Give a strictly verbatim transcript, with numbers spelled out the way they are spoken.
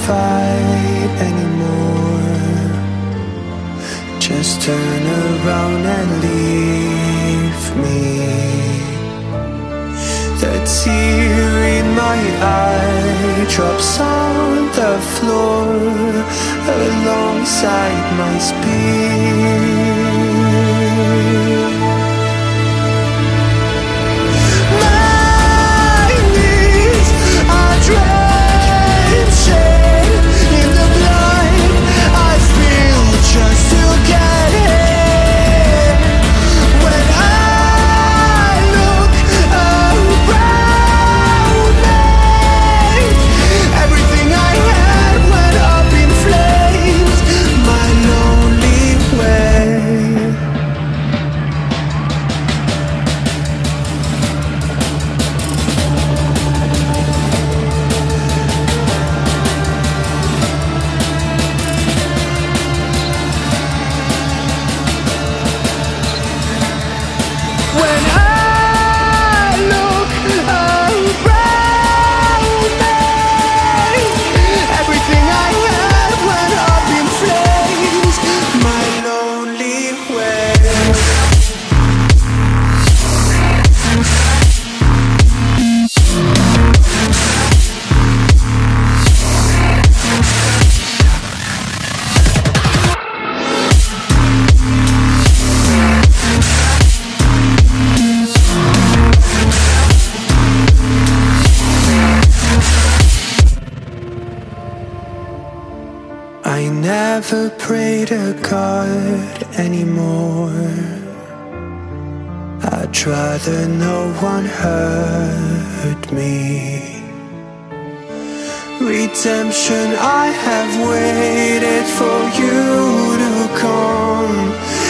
fight anymore. Just turn around and leave me. The tear in my eye drops on the floor alongside my spear. My knees are drenching in the blood I feel just to get in. When I look around me, everything I had went up in flames. My lonely way. When I look around me, everything I had went up in flames. My lonely way. I never pray to God anymore. I'd rather no one hurt me. Redemption, I have waited for you to come.